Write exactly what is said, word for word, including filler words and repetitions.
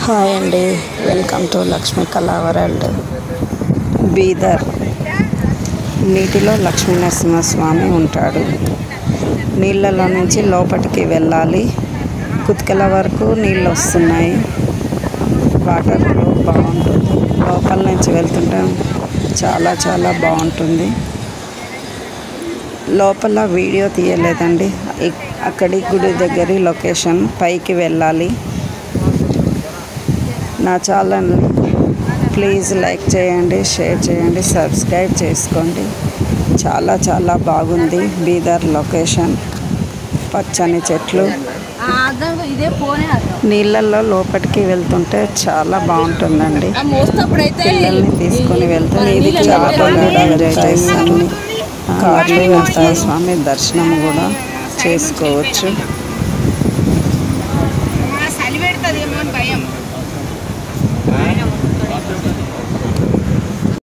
Hi అండి, welcome to Lakshmi కళా world. Bidar నీటిలో లక్ష్మీ నరసింహస్వామి ఉంటాడు. నీళ్ళలో నుంచి లోపలికి వెళ్ళాలి. కుతికల వరకు నీళ్ళు వస్తున్నాయి. వాటర్ ఫ్లో బాగుంటుంది. లోపల నుంచి వెళ్తుంటే చాలా చాలా బాగుంటుంది. లోపల వీడియో తీయలేదండి. అక్కడి గుడి దగ్గర లొకేషన్. పైకి వెళ్ళాలి. నా ఛానల్ ప్లీజ్ లైక్ చేయండి, షేర్ చేయండి, సబ్స్క్రైబ్ చేసుకోండి. చాలా చాలా బాగుంది బీదర్ లొకేషన్. పచ్చని చెట్లు, నీళ్ళల్లో లోపలికి వెళ్తుంటే చాలా బాగుంటుందండి. పిల్లల్ని తీసుకొని వెళ్తే ఇది చాలా కార్లు వెళ్తాయి. స్వామి దర్శనం కూడా చేసుకోవచ్చు.